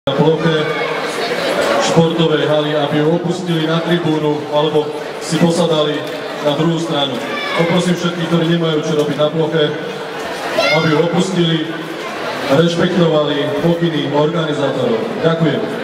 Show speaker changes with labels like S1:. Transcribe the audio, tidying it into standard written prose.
S1: na ploche športovej haly, aby ju opustili na tribúnu alebo si posadali na druhú stranu. Poprosím všetkých, ktorí nemajú čo robiť na ploche, aby ju opustili a rešpektovali pokyny organizátorov. Ďakujem.